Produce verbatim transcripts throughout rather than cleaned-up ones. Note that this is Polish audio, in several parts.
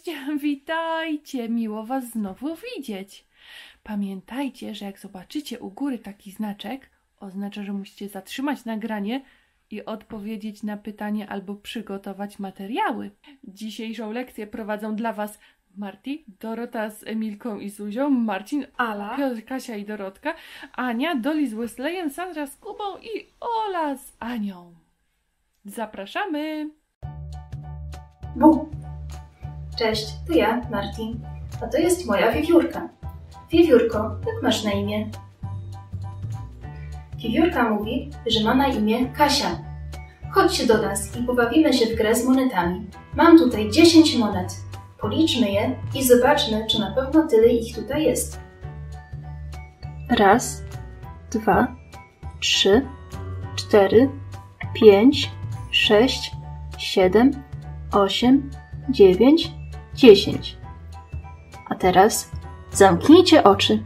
Cześć, witajcie, miło Was znowu widzieć. Pamiętajcie, że jak zobaczycie u góry taki znaczek, oznacza, że musicie zatrzymać nagranie i odpowiedzieć na pytanie albo przygotować materiały. Dzisiejszą lekcję prowadzą dla Was Marti, Dorota z Emilką i Zuzią, Marcin, Ala, Piotr, Kasia i Dorotka, Ania, Doli z Wesleyem, Sandra z Kubą i Ola z Anią. Zapraszamy! Bu. Cześć, to ja, Marti, a to jest moja wiewiórka. Wiewiórko, jak masz na imię? Wiewiórka mówi, że ma na imię Kasia. Chodźcie do nas i pobawimy się w grę z monetami. Mam tutaj dziesięć monet. Policzmy je i zobaczmy, czy na pewno tyle ich tutaj jest. Raz, dwa, trzy, cztery, pięć, sześć, siedem, osiem, dziewięć, dziesięć. A teraz zamknijcie oczy.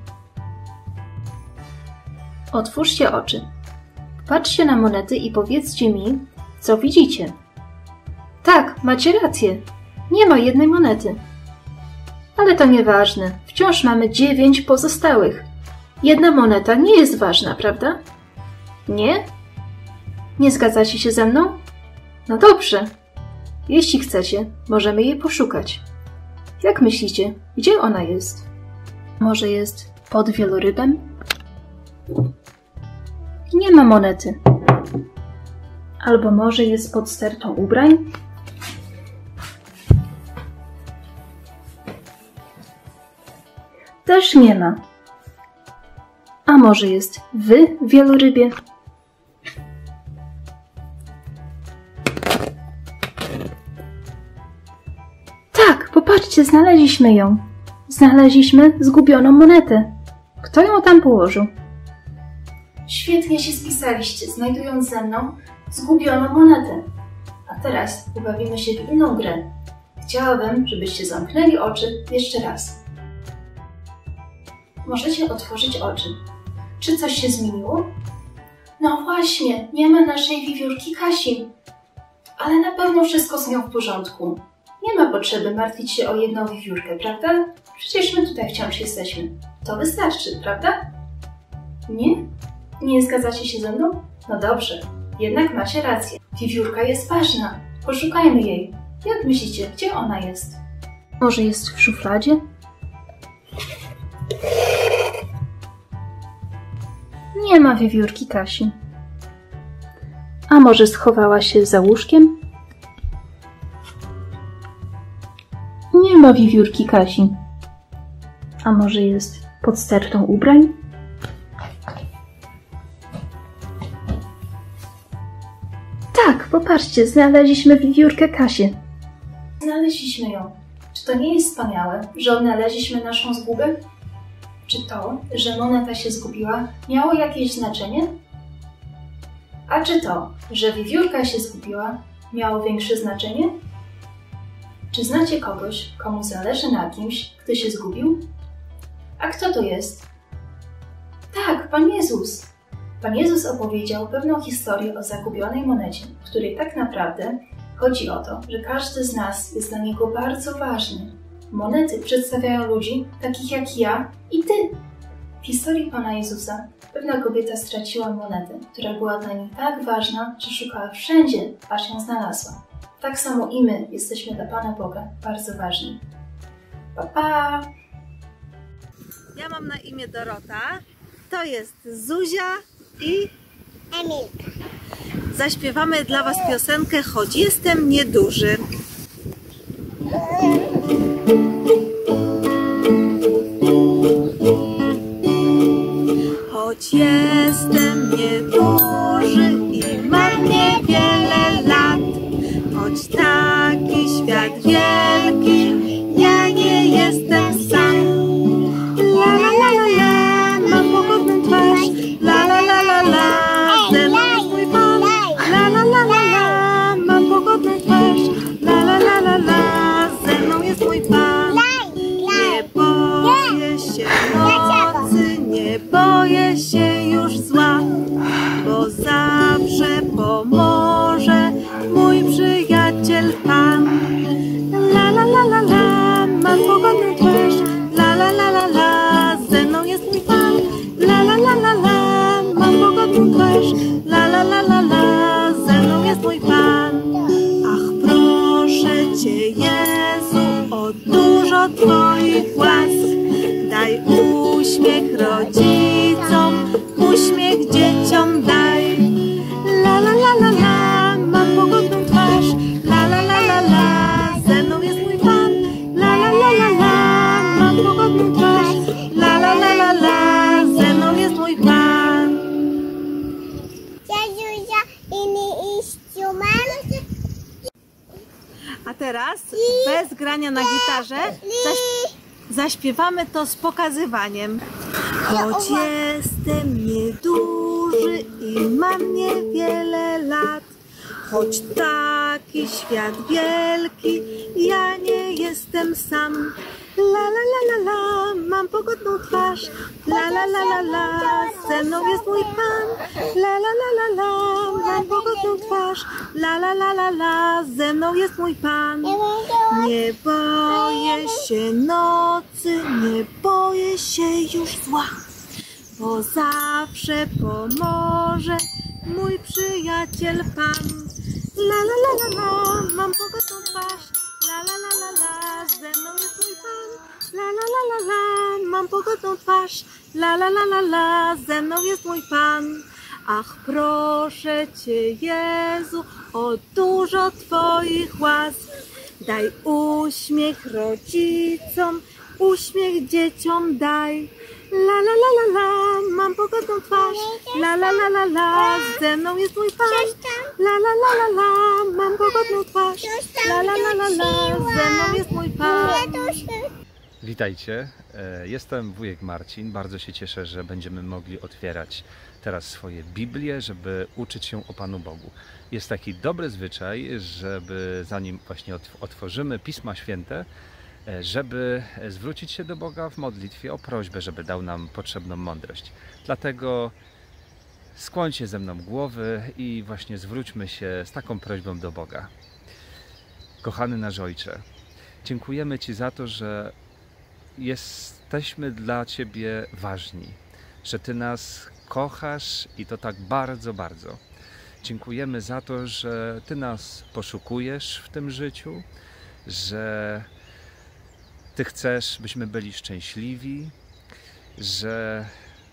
Otwórzcie oczy. Patrzcie na monety i powiedzcie mi, co widzicie. Tak, macie rację. Nie ma jednej monety. Ale to nieważne. Wciąż mamy dziewięć pozostałych. Jedna moneta nie jest ważna, prawda? Nie? Nie zgadzacie się ze mną? No dobrze. Jeśli chcecie, możemy jej poszukać. Jak myślicie, gdzie ona jest? Może jest pod wielorybem? Nie ma monety. Albo może jest pod stertą ubrań? Też nie ma. A może jest w wielorybie? Tak, popatrzcie, znaleźliśmy ją. Znaleźliśmy zgubioną monetę. Kto ją tam położył? Świetnie się spisaliście, znajdując ze mną zgubioną monetę. A teraz pobawimy się w inną grę. Chciałabym, żebyście zamknęli oczy jeszcze raz. Możecie otworzyć oczy. Czy coś się zmieniło? No właśnie, nie ma naszej wiewiórki Kasi. Ale na pewno wszystko z nią w porządku. Nie ma potrzeby martwić się o jedną wiewiórkę, prawda? Przecież my tutaj wciąż jesteśmy. To wystarczy, prawda? Nie? Nie zgadzacie się ze mną? No dobrze, jednak macie rację. Wiewiórka jest ważna. Poszukajmy jej. Jak myślicie, gdzie ona jest? Może jest w szufladzie? Nie ma wiewiórki Kasi. A może schowała się za łóżkiem? Nie ma wiewiórki Kasi. A może jest pod stertą ubrań? Tak, popatrzcie, znaleźliśmy wiewiórkę Kasię. Znaleźliśmy ją. Czy to nie jest wspaniałe, że odnaleźliśmy naszą zgubę? Czy to, że moneta się zgubiła, miało jakieś znaczenie? A czy to, że wiewiórka się zgubiła, miało większe znaczenie? Czy znacie kogoś, komu zależy na kimś, kto się zgubił? A kto to jest? Tak, Pan Jezus. Pan Jezus opowiedział pewną historię o zagubionej monecie, w której tak naprawdę chodzi o to, że każdy z nas jest dla Niego bardzo ważny. Monety przedstawiają ludzi takich jak ja i Ty. W historii Pana Jezusa pewna kobieta straciła monetę, która była dla niej tak ważna, że szukała wszędzie, aż ją znalazła. Tak samo i my jesteśmy dla Pana Boga bardzo ważni. Pa, pa! Ja mam na imię Dorota, to jest Zuzia i Emilka. Zaśpiewamy dla Was piosenkę Choć jestem nieduży. Choć jestem nieduży i mam niewiele lat, choć taki świat wielki, ja nie jestem sam. La la la la la, mam pogodną twarz. La la la la la, ze mną jest mój Pan. La la la la la, mam pogodną twarz. La la la la la, ze mną jest mój Pan. Nie boję się nocy, nie boję się już zła, bo zawsze pomoże mój przyjaciel Pan. La la la la. dużo Twoich łask. Daj uśmiech rodzicom, uśmiech dzieciom daj. La la la la la, mam pogodną twarz. La la la la la, ze mną jest mój Pan. La la la la la, mam pogodną twarz. La la la la la, ze mną jest mój Pan. A teraz bez grania na gitarze zaś zaśpiewamy to z pokazywaniem. Choć jestem nieduży i mam niewiele lat, choć taki świat wielki, ja nie jestem sam. La la la la la, mam pogodną twarz. La la la la la, ze mną jest mój Pan. La la la la la, mam pogodną twarz. La la la la la, ze mną jest mój Pan. Nie boję się nocy, nie boję się już zła, bo zawsze pomoże mój przyjaciel Pan. La la la la la, mam pogodną twarz. La la la la la, ze mną jest mój Pan. La la la la la, mam pogodną twarz. La la la la la, ze mną jest mój Pan. Ach, proszę Cię, Jezu, o dużo Twoich łask. Daj uśmiech rodzicom, uśmiech dzieciom daj. La la la la la, mam pogodną twarz. La la la la la, ze mną jest mój Pan. La la la la la, mam pogodną twarz. La la la la la, ze mną jest mój Pan. Witajcie, jestem wujek Marcin. Bardzo się cieszę, że będziemy mogli otwierać teraz swoje Biblie, żeby uczyć się o Panu Bogu. Jest taki dobry zwyczaj, żeby zanim właśnie otworzymy Pisma Święte, żeby zwrócić się do Boga w modlitwie o prośbę, żeby dał nam potrzebną mądrość. Dlatego skłońcie ze mną głowy i właśnie zwróćmy się z taką prośbą do Boga. Kochany nasz Ojcze, dziękujemy Ci za to, że jesteśmy dla Ciebie ważni, że Ty nas kochasz i to tak bardzo, bardzo. Dziękujemy za to, że Ty nas poszukujesz w tym życiu, że Ty chcesz, byśmy byli szczęśliwi, że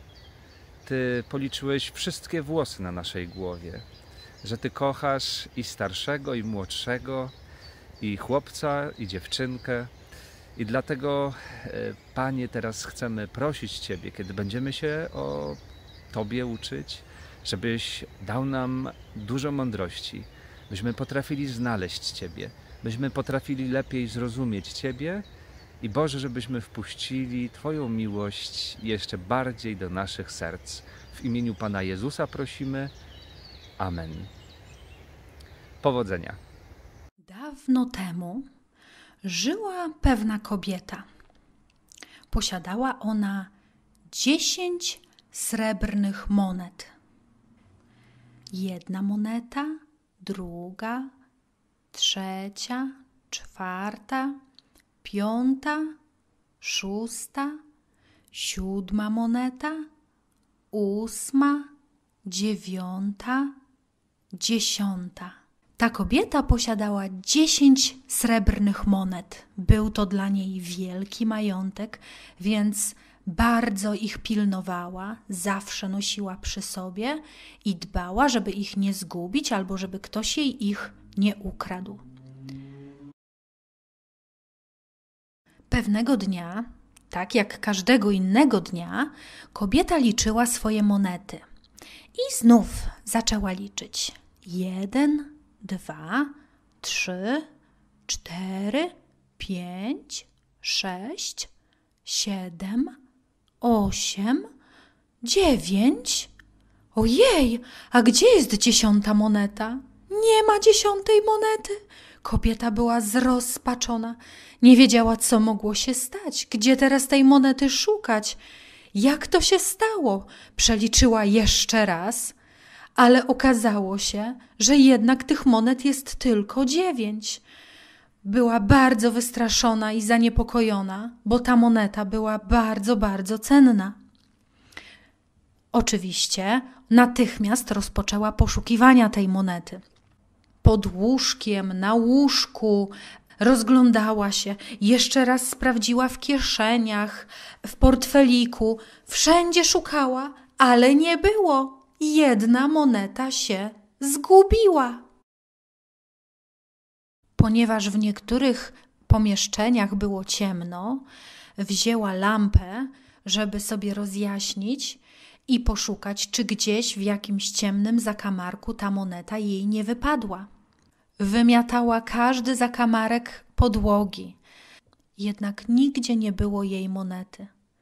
Ty policzyłeś wszystkie włosy na naszej głowie, że Ty kochasz i starszego, i młodszego, i chłopca, i dziewczynkę. I dlatego, Panie, teraz chcemy prosić Ciebie, kiedy będziemy się o Tobie uczyć, żebyś dał nam dużo mądrości, byśmy potrafili znaleźć Ciebie, byśmy potrafili lepiej zrozumieć Ciebie i Boże, żebyśmy wpuścili Twoją miłość jeszcze bardziej do naszych serc. W imieniu Pana Jezusa prosimy. Amen. Powodzenia. Dawno temu żyła pewna kobieta. Posiadała ona dziesięć srebrnych monet. Jedna moneta, druga, trzecia, czwarta, piąta, szósta, siódma moneta, ósma, dziewiąta, dziesiąta. Ta kobieta posiadała dziesięć srebrnych monet. Był to dla niej wielki majątek, więc bardzo ich pilnowała, zawsze nosiła przy sobie i dbała, żeby ich nie zgubić albo żeby ktoś jej ich nie ukradł. Pewnego dnia, tak jak każdego innego dnia, kobieta liczyła swoje monety i znów zaczęła liczyć. Jeden, dwa, trzy, cztery, pięć, sześć, siedem, osiem, dziewięć. Ojej, a gdzie jest dziesiąta moneta? Nie ma dziesiątej monety. Kobieta była zrozpaczona. Nie wiedziała, co mogło się stać. Gdzie teraz tej monety szukać? Jak to się stało? Przeliczyła jeszcze raz, ale okazało się, że jednak tych monet jest tylko dziewięć. Była bardzo wystraszona i zaniepokojona, bo ta moneta była bardzo, bardzo cenna. Oczywiście natychmiast rozpoczęła poszukiwania tej monety. Pod łóżkiem, na łóżku, Rozglądała się, jeszcze raz sprawdziła w kieszeniach, w portfeliku, wszędzie szukała, ale nie było. Jedna moneta się zgubiła. Ponieważ w niektórych pomieszczeniach było ciemno, wzięła lampę, żeby sobie rozjaśnić i poszukać, czy gdzieś w jakimś ciemnym zakamarku ta moneta jej nie wypadła. Wymiatała każdy zakamarek podłogi, jednak nigdzie nie było jej monety.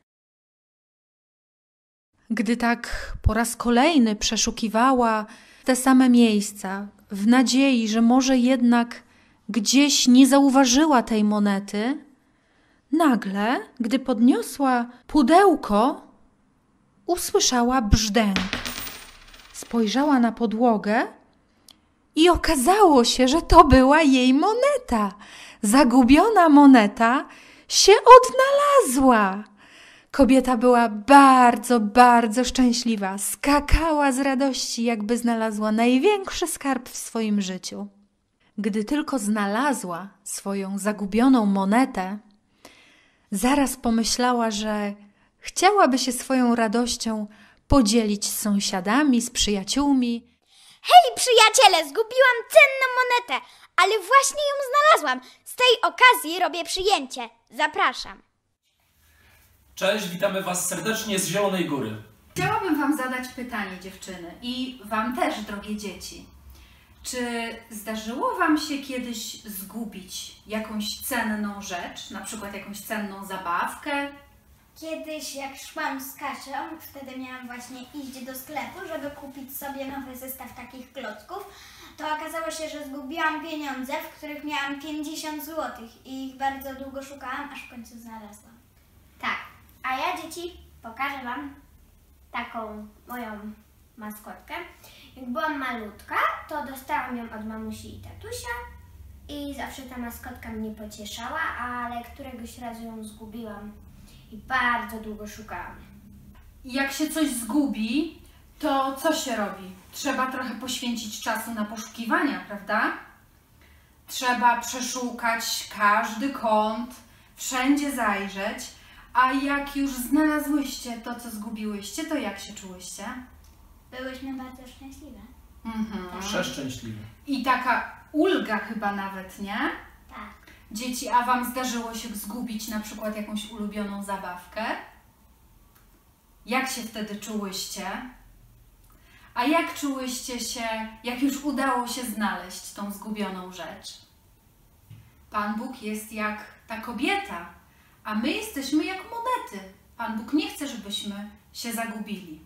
Gdy tak po raz kolejny przeszukiwała te same miejsca, w nadziei, że może jednak gdzieś nie zauważyła tej monety, nagle, gdy podniosła pudełko, usłyszała brzdęk. Spojrzała na podłogę i okazało się, że to była jej moneta. Zagubiona moneta się odnalazła. Kobieta była bardzo, bardzo szczęśliwa. Skakała z radości, jakby znalazła największy skarb w swoim życiu. Gdy tylko znalazła swoją zagubioną monetę, zaraz pomyślała, że chciałaby się swoją radością podzielić z sąsiadami, z przyjaciółmi. Hej, przyjaciele, zgubiłam cenną monetę, ale właśnie ją znalazłam. Z tej okazji robię przyjęcie. Zapraszam. Cześć, witamy Was serdecznie z Zielonej Góry. Chciałabym Wam zadać pytanie, dziewczyny, i Wam też, drogie dzieci. Czy zdarzyło Wam się kiedyś zgubić jakąś cenną rzecz, na przykład jakąś cenną zabawkę? Kiedyś jak szłam z Kasią, wtedy miałam właśnie iść do sklepu, żeby kupić sobie nowy zestaw takich klocków, to okazało się, że zgubiłam pieniądze, w których miałam pięćdziesiąt złotych i ich bardzo długo szukałam, aż w końcu znalazłam. Tak, a ja, dzieci, pokażę Wam taką moją maskotkę. Jak byłam malutka, to dostałam ją od mamusi i tatusia i zawsze ta maskotka mnie pocieszała, ale któregoś razu ją zgubiłam i bardzo długo szukałam. Jak się coś zgubi, to co się robi? Trzeba trochę poświęcić czasu na poszukiwania, prawda? Trzeba przeszukać każdy kąt, wszędzie zajrzeć, a jak już znalazłyście to, co zgubiłyście, to jak się czułyście? Byłyśmy bardzo szczęśliwe. Mhm. Przeszczęśliwe. I taka ulga chyba nawet, nie? Tak. Dzieci, a Wam zdarzyło się zgubić na przykład jakąś ulubioną zabawkę? Jak się wtedy czułyście? A jak czułyście się, jak już udało się znaleźć tą zgubioną rzecz? Pan Bóg jest jak ta kobieta, a my jesteśmy jak monety. Pan Bóg nie chce, żebyśmy się zagubili.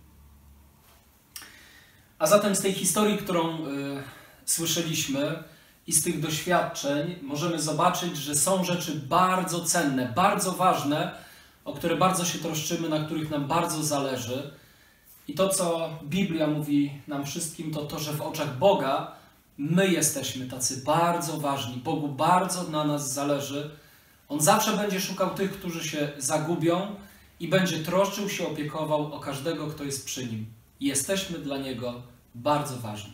A zatem z tej historii, którą y, słyszeliśmy i z tych doświadczeń możemy zobaczyć, że są rzeczy bardzo cenne, bardzo ważne, o które bardzo się troszczymy, na których nam bardzo zależy. I to, co Biblia mówi nam wszystkim, to to, że w oczach Boga my jesteśmy tacy bardzo ważni. Bogu bardzo na nas zależy. On zawsze będzie szukał tych, którzy się zagubią i będzie troszczył się, opiekował o każdego, kto jest przy Nim. I jesteśmy dla Niego bardzo ważni.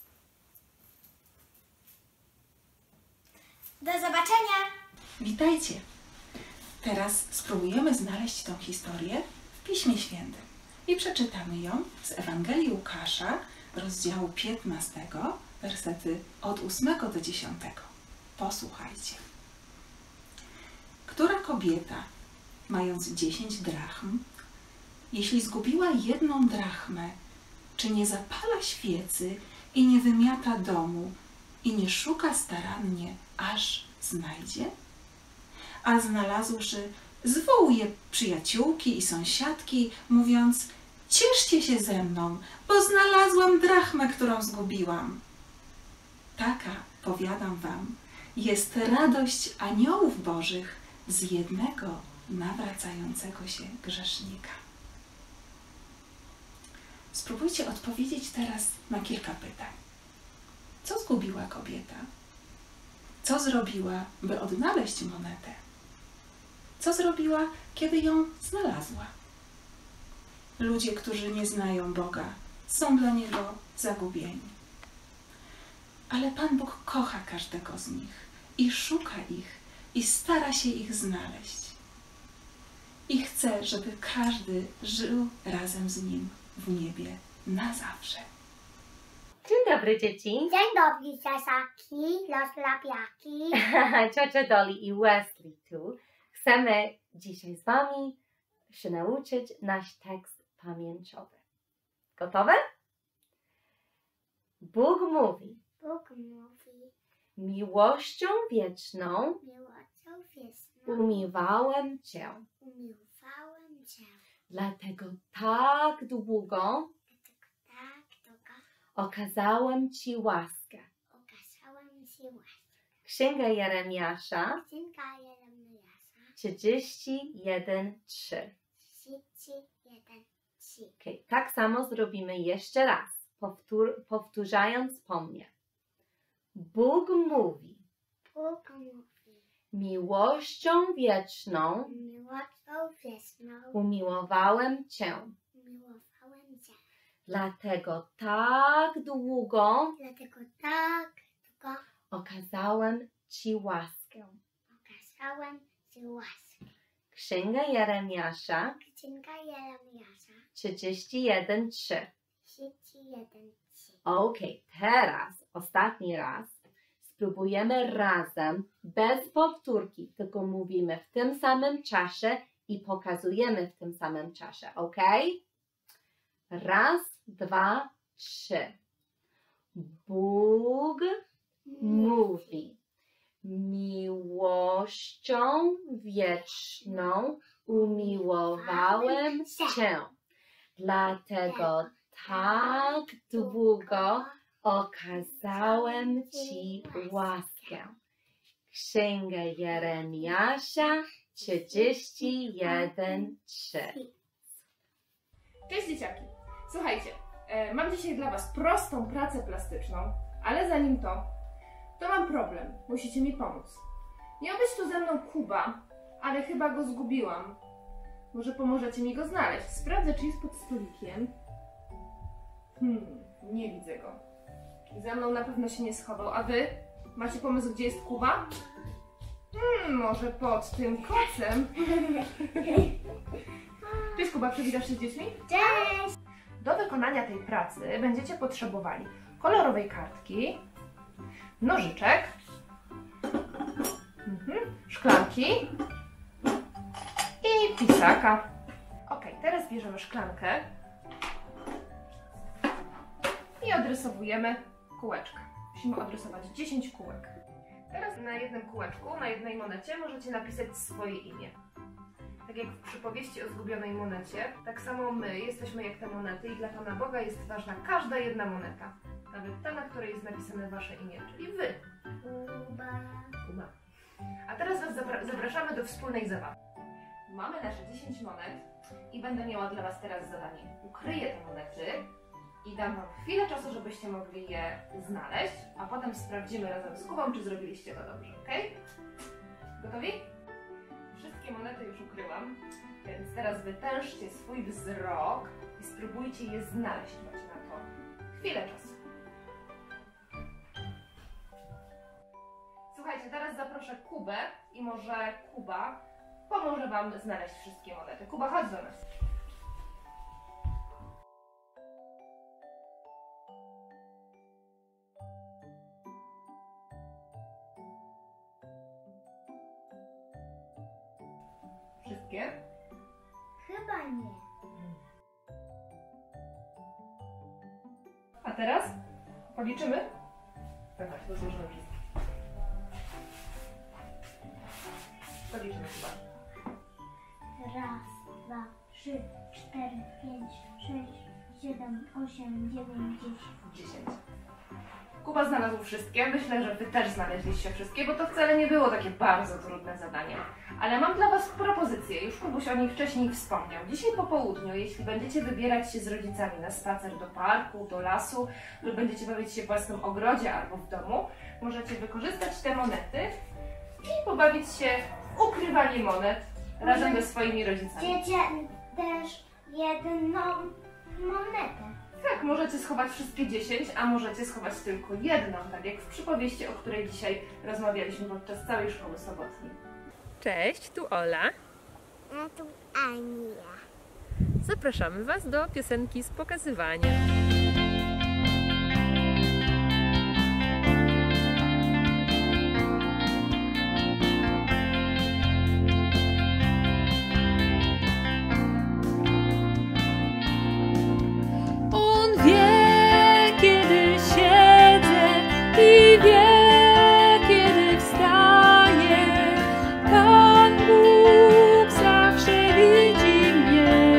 Do zobaczenia! Witajcie! Teraz spróbujemy znaleźć tą historię w Piśmie Świętym i przeczytamy ją z Ewangelii Łukasza, rozdziału piętnastego, wersety od ósmego do dziesiątego. Posłuchajcie. Która kobieta, mając dziesięć drachm, jeśli zgubiła jedną drachmę, czy nie zapala świecy i nie wymiata domu i nie szuka starannie, aż znajdzie? A znalazłszy, zwołuje przyjaciółki i sąsiadki, mówiąc: cieszcie się ze mną, bo znalazłam drachmę, którą zgubiłam. Taka, powiadam wam, jest radość aniołów bożych z jednego nawracającego się grzesznika. Spróbujcie odpowiedzieć teraz na kilka pytań. Co zgubiła kobieta? Co zrobiła, by odnaleźć monetę? Co zrobiła, kiedy ją znalazła? Ludzie, którzy nie znają Boga, są dla Niego zagubieni. Ale Pan Bóg kocha każdego z nich i szuka ich i stara się ich znaleźć. I chce, żeby każdy żył razem z nim w niebie na zawsze. Dzień dobry, dzieci. Dzień dobry, Sasaki, los lapiaki. Ciocia Dolly i Wesley tu. Chcemy dzisiaj z Wami się nauczyć nasz tekst pamięciowy. Gotowe? Bóg mówi. Bóg mówi. Miłością wieczną Miłością wieczną umiłowałem Cię. umiłowałem Cię. Dlatego tak długo Dlatego tak długo okazałem Ci łaskę. okazałem Ci łaskę. Księga Jeremiasza Księga Jeremiasza trzydzieści jeden, trzy. trzydzieści jeden, trzy. Okay. Tak samo zrobimy jeszcze raz, powtór, powtarzając po mnie. Bóg mówi. Bóg mówi. Miłością wieczną Miłością wieczną umiłowałem Cię. umiłowałem Cię. Dlatego tak długo Dlatego tak długo okazałem Ci łaskę. okazałem Ci łaskę. Księga Jeremiasza Księga Jeremiasza trzydzieści jeden, trzy. trzydzieści jeden, trzy. Ok, teraz, ostatni raz, spróbujemy razem, bez powtórki, tylko mówimy w tym samym czasie i pokazujemy w tym samym czasie, ok? Raz, dwa, trzy. Bóg mówi. Miłością wieczną umiłowałem Cię. Dlatego tak długo okazałem Ci łaskę. Księga Jeremiasza trzydzieści jeden, trzy. Cześć dzieciaki! Słuchajcie, e, mam dzisiaj dla Was prostą pracę plastyczną, ale zanim to, to mam problem. Musicie mi pomóc. Miał być tu ze mną Kuba, ale chyba go zgubiłam. Może pomożecie mi go znaleźć? Sprawdzę, czy jest pod stolikiem. Hmm, nie widzę go. Za mną na pewno się nie schował. A Wy? Macie pomysł, gdzie jest Kuba? Hmm, może pod tym kocem? Cześć Kuba, przywitasz się z dziećmi? Cześć! Do wykonania tej pracy będziecie potrzebowali kolorowej kartki, nożyczek, mhm, szklanki i pisaka. Ok, teraz bierzemy szklankę i odrysowujemy kółeczka. Musimy odrysować dziesięć kółek. Teraz na jednym kółeczku, na jednej monecie możecie napisać swoje imię. Tak jak w przypowieści o zgubionej monecie, tak samo my jesteśmy jak te monety i dla Pana Boga jest ważna każda jedna moneta. Nawet ta, na której jest napisane Wasze imię, czyli Wy. Kuba. Kuba. A teraz Was zapraszamy do wspólnej zabawy. Mamy nasze dziesięć monet i będę miała dla Was teraz zadanie. Ukryję te monety i dam Wam chwilę czasu, żebyście mogli je znaleźć, a potem sprawdzimy razem z Kubą, czy zrobiliście to dobrze, ok? Gotowi? Wszystkie monety już ukryłam, więc teraz wytężcie swój wzrok i spróbujcie je znaleźć. Macie na to chwilę czasu. Słuchajcie, teraz zaproszę Kubę i może Kuba pomoże Wam znaleźć wszystkie monety. Kuba, chodź do nas. Wszystkie? Chyba nie. A teraz policzymy? Tak, tak, to złożymy wszystkie. Policzymy chyba. Raz, dwa, trzy, cztery, pięć, sześć, siedem, osiem, dziewięć, dziesięć. dziesięć. Kuba znalazł wszystkie. Myślę, że Wy też znaleźliście wszystkie, bo to wcale nie było takie bardzo trudne zadanie. Ale mam dla Was propozycję. Już Kubuś o niej wcześniej wspomniał. Dzisiaj po południu, jeśli będziecie wybierać się z rodzicami na spacer do parku, do lasu, lub będziecie bawić się w własnym ogrodzie albo w domu, możecie wykorzystać te monety i pobawić się w ukrywanie monet razem ze swoimi rodzicami. Chcecie też jedną monetę Tak, możecie schować wszystkie dziesięć, a możecie schować tylko jedną, tak jak w przypowieści, o której dzisiaj rozmawialiśmy podczas całej szkoły sobotniej. Cześć, tu Ola. A tu Ania. Zapraszamy Was do piosenki z pokazywania. On wie, kiedy siedzę i wie, kiedy wstaję. Pan Bóg zawsze widzi mnie.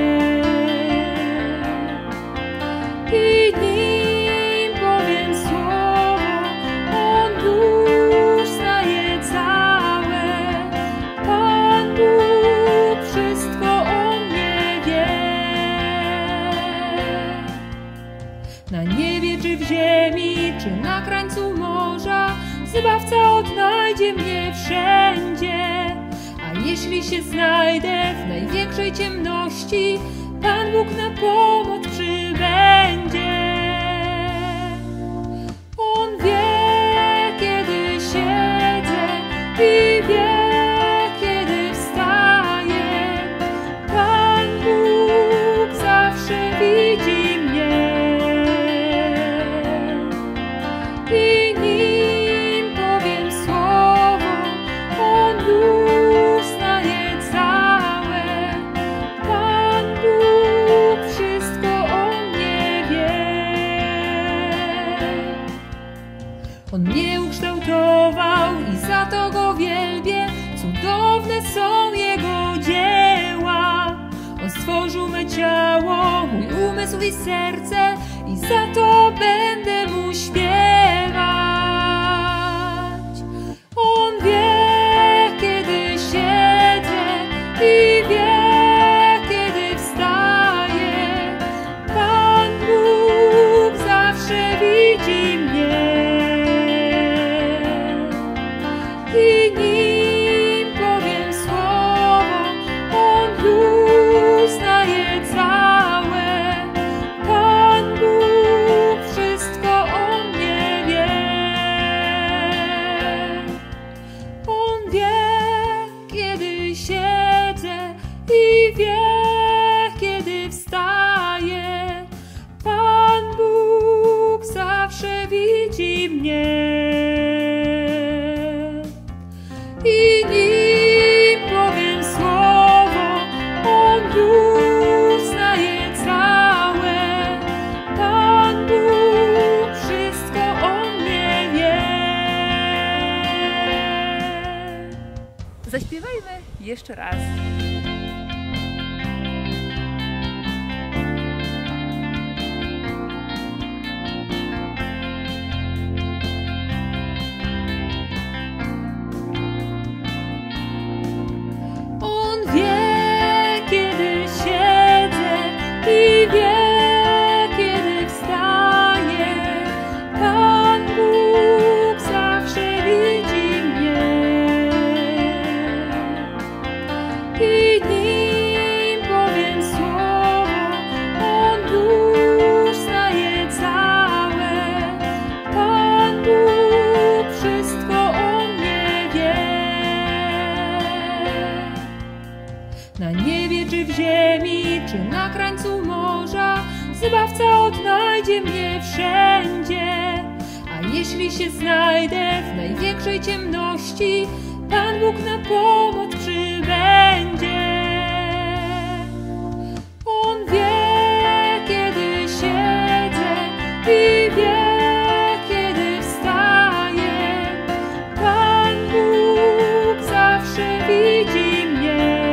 I nim powiem słowo, on już znaje całe. Pan Bóg wszystko o mnie wie. Na niebie czy w ziemi, czy na krańcu morza, Zbawca odnajdzie mnie wszędzie. A jeśli się znajdę w największej ciemności, Pan Bóg na pomoc przybędzie. On wie, kiedy siedzę i wie, kiedy wstaję. Pan Bóg zawsze widzi mnie. I nim powiem słowo, on już znaje całe. Pan Bóg wszystko o mnie wie. On mnie ukształtował i za to go wielbię. Cudowne są jego dzieła. On stworzył me ciało, mój umysł i serce, i za to będę mu śpiewać. On wie, kiedy siedzę i wie, kiedy wstaję. Pan Bóg zawsze widzi mnie. I nim powiem słowo, on już znaje całe. Pan Bóg wszystko o mnie wie. On wie, kiedy siedzę i wie, kiedy wstaję. Pan Bóg zawsze widzi mnie. I nim powiem słowo, on już znaje całe. Pan Bóg wszystko o mnie wie. Zaśpiewajmy jeszcze raz. On wie, kiedy siedzę i wie, kiedy wstaję. Pan Bóg zawsze widzi mnie. I nim powiem słowo, on już znaje całe. Pan Bóg wszystko o mnie wie. Na niebie czy w ziemi, czy na krańcu morza, Zbawca odnajdzie mnie wszędzie. A jeśli się znajdę w największej ciemności, Pan Bóg na pomoc przybędzie. On wie, kiedy siedzę i wie, kiedy wstaję. Pan Bóg zawsze widzi mnie.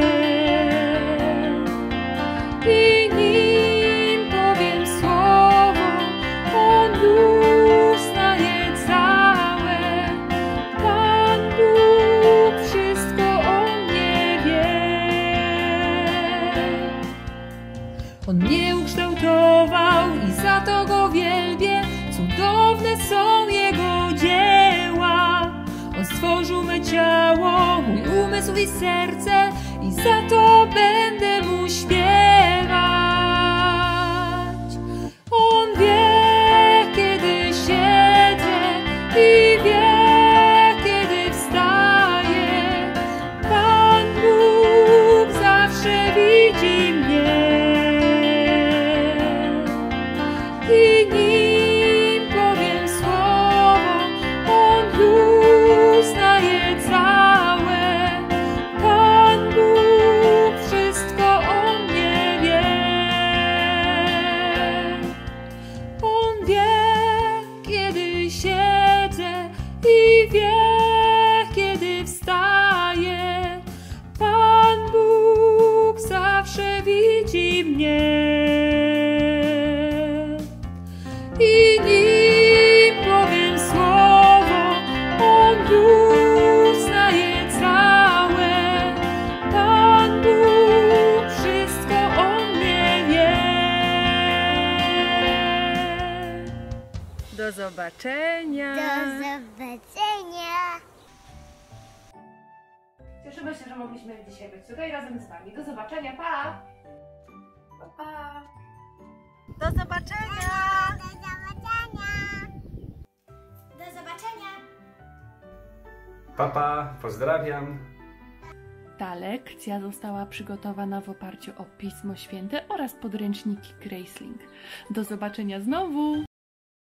I nim powiem słowo, on już znaje całe. Pan Bóg wszystko o mnie wie. On mnie ukształtował i za to go wielbię. Cudowne są jego dzieła. On stworzył me ciało, mój umysł i serce, i za to będę mu śpiewać. Do zobaczenia. Do zobaczenia. Cieszymy się, że mogliśmy dzisiaj być tutaj razem z Wami. Do zobaczenia, pa! Pa, pa. Do zobaczenia! Do zobaczenia. Do zobaczenia! Papa, pozdrawiam. Ta lekcja została przygotowana w oparciu o Pismo Święte oraz podręczniki Gracelink. Do zobaczenia znowu!